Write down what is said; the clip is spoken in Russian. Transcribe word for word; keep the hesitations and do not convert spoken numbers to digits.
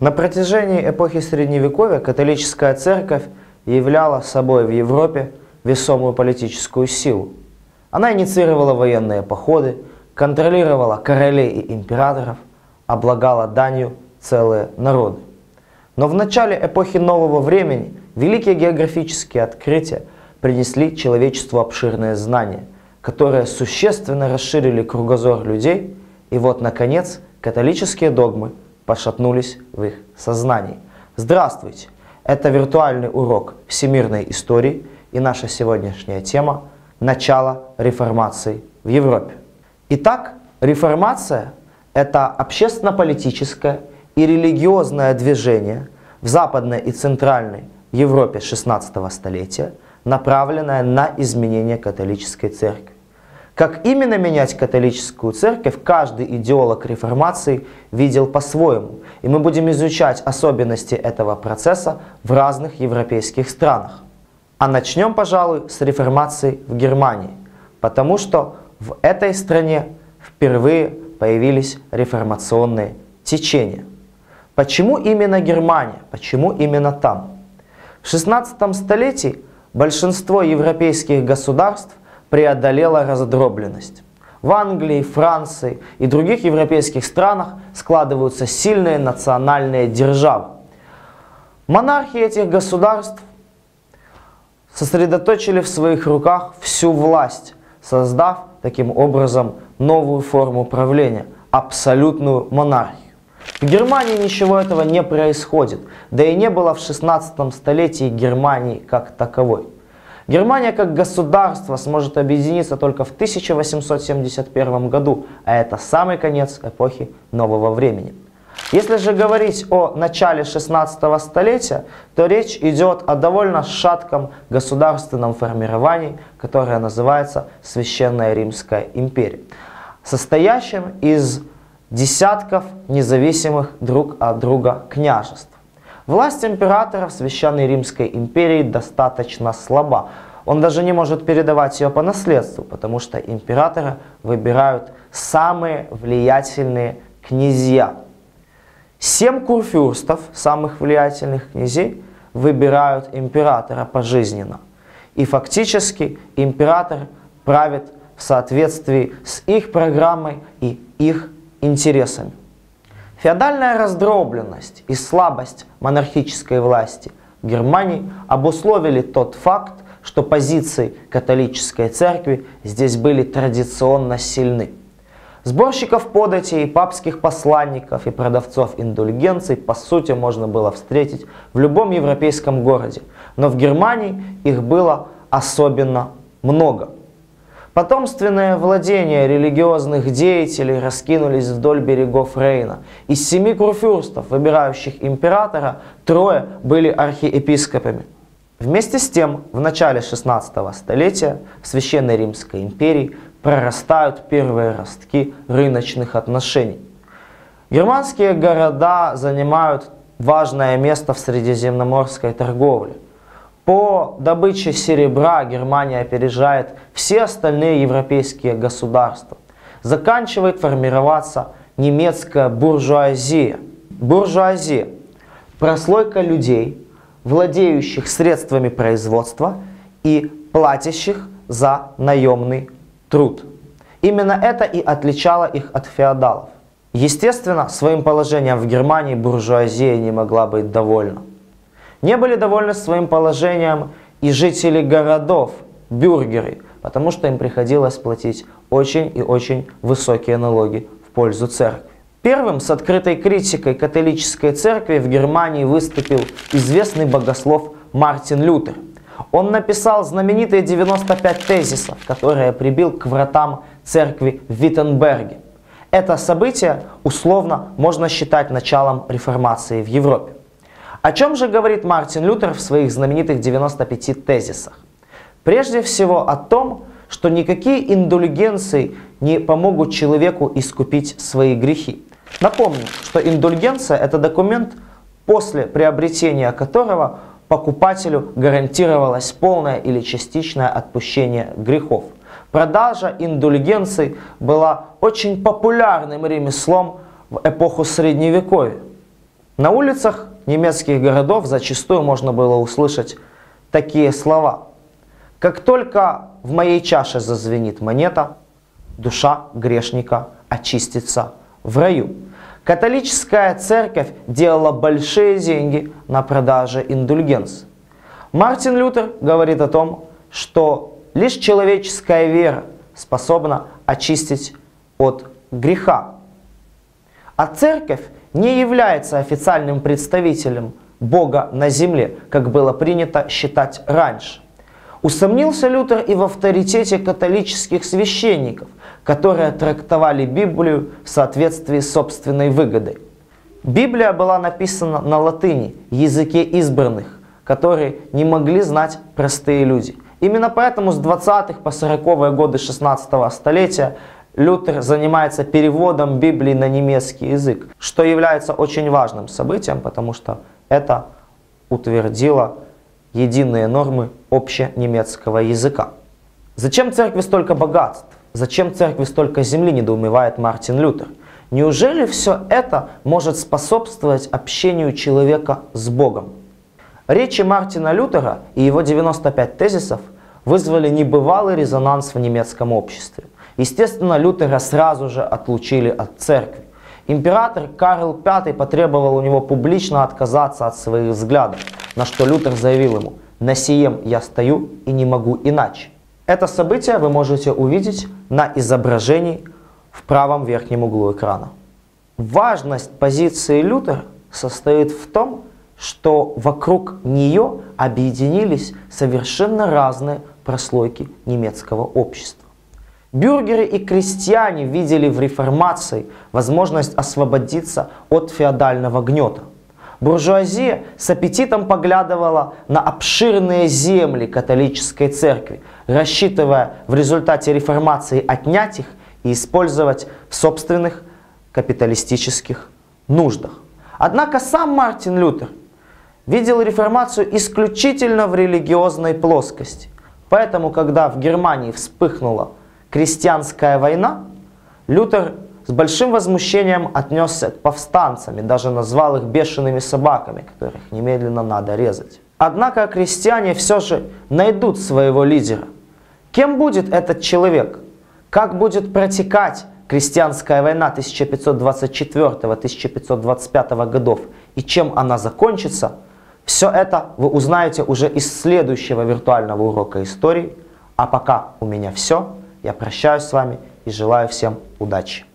На протяжении эпохи Средневековья католическая церковь являла собой в Европе весомую политическую силу. Она инициировала военные походы, контролировала королей и императоров, облагала данью целые народы. Но в начале эпохи нового времени великие географические открытия принесли человечеству обширные знания, которые существенно расширили кругозор людей, и вот, наконец, католические догмы пошатнулись в их сознании. Здравствуйте! Это виртуальный урок всемирной истории, и наша сегодняшняя тема – начало реформации в Европе. Итак, реформация – это общественно-политическое и религиозное движение в Западной и Центральной Европе шестнадцатого столетия, направленное на изменение католической церкви. Как именно менять католическую церковь, каждый идеолог реформации видел по-своему, и мы будем изучать особенности этого процесса в разных европейских странах. А начнем, пожалуй, с реформации в Германии, потому что в этой стране впервые появились реформационные течения. Почему именно Германия? Почему именно там? В шестнадцатом столетии большинство европейских государств преодолела раздробленность. В Англии, Франции и других европейских странах складываются сильные национальные державы. Монархи этих государств сосредоточили в своих руках всю власть, создав таким образом новую форму правления – абсолютную монархию. В Германии ничего этого не происходит, да и не было в шестнадцатом столетии Германии как таковой. Германия как государство сможет объединиться только в тысяча восемьсот семьдесят первом году, а это самый конец эпохи нового времени. Если же говорить о начале шестнадцатого столетия, то речь идет о довольно шатком государственном формировании, которое называется Священная Римская империя, состоящем из десятков независимых друг от друга княжеств. Власть императора в Священной Римской империи достаточно слаба. Он даже не может передавать ее по наследству, потому что императора выбирают самые влиятельные князья. Семь курфюрстов, самых влиятельных князей, выбирают императора пожизненно. И фактически император правит в соответствии с их программой и их интересами. Феодальная раздробленность и слабость монархической власти в Германии обусловили тот факт, что позиции католической церкви здесь были традиционно сильны. Сборщиков податей, папских посланников и продавцов индульгенций по сути можно было встретить в любом европейском городе, но в Германии их было особенно много. Потомственные владения религиозных деятелей раскинулись вдоль берегов Рейна. Из семи курфюрстов, выбирающих императора, трое были архиепископами. Вместе с тем, в начале шестнадцатого столетия в Священной Римской империи прорастают первые ростки рыночных отношений. Германские города занимают важное место в средиземноморской торговле. По добыче серебра Германия опережает все остальные европейские государства. Заканчивает формироваться немецкая буржуазия. Буржуазия – прослойка людей, владеющих средствами производства и платящих за наемный труд. Именно это и отличало их от феодалов. Естественно, своим положением в Германии буржуазия не могла быть довольна. Не были довольны своим положением и жители городов, бюргеры, потому что им приходилось платить очень и очень высокие налоги в пользу церкви. Первым с открытой критикой католической церкви в Германии выступил известный богослов Мартин Лютер. Он написал знаменитые девяносто пять тезисов, которые прибил к вратам церкви в Виттенберге. Это событие условно можно считать началом реформации в Европе. О чем же говорит Мартин Лютер в своих знаменитых девяноста пяти тезисах? Прежде всего о том, что никакие индульгенции не помогут человеку искупить свои грехи. Напомню, что индульгенция – это документ, после приобретения которого покупателю гарантировалось полное или частичное отпущение грехов. Продажа индульгенций была очень популярным ремеслом в эпоху Средневековья. На улицах немецких городов зачастую можно было услышать такие слова: «Как только в моей чаше зазвенит монета, душа грешника очистится в раю». Католическая церковь делала большие деньги на продаже индульгенций. Мартин Лютер говорит о том, что лишь человеческая вера способна очистить от греха. А церковь не является официальным представителем Бога на земле, как было принято считать раньше. Усомнился Лютер и в авторитете католических священников, которые трактовали Библию в соответствии с собственной выгодой. Библия была написана на латыни, языке избранных, которые не могли знать простые люди. Именно поэтому с двадцатых по сороковые годы шестнадцатого столетия Лютер занимается переводом Библии на немецкий язык, что является очень важным событием, потому что это утвердило единые нормы общенемецкого языка. Зачем церкви столько богатств? Зачем церкви столько земли, недоумевает Мартин Лютер. Неужели все это может способствовать общению человека с Богом? Речи Мартина Лютера и его девяносто пять тезисов вызвали небывалый резонанс в немецком обществе. Естественно, Лютера сразу же отлучили от церкви. Император Карл Пятый потребовал у него публично отказаться от своих взглядов, на что Лютер заявил ему: «На сием я стою и не могу иначе». Это событие вы можете увидеть на изображении в правом верхнем углу экрана. Важность позиции Лютера состоит в том, что вокруг нее объединились совершенно разные прослойки немецкого общества. Бюргеры и крестьяне видели в реформации возможность освободиться от феодального гнета. Буржуазия с аппетитом поглядывала на обширные земли католической церкви, рассчитывая в результате реформации отнять их и использовать в собственных капиталистических нуждах. Однако сам Мартин Лютер видел реформацию исключительно в религиозной плоскости. Поэтому, когда в Германии вспыхнула крестьянская война, Лютер с большим возмущением отнесся к повстанцам и даже назвал их бешеными собаками, которых немедленно надо резать. Однако крестьяне все же найдут своего лидера. Кем будет этот человек? Как будет протекать крестьянская война тысяча пятьсот двадцать четвёртого — тысяча пятьсот двадцать пятого годов и чем она закончится? Все это вы узнаете уже из следующего виртуального урока истории. А пока у меня все. Я прощаюсь с вами и желаю всем удачи.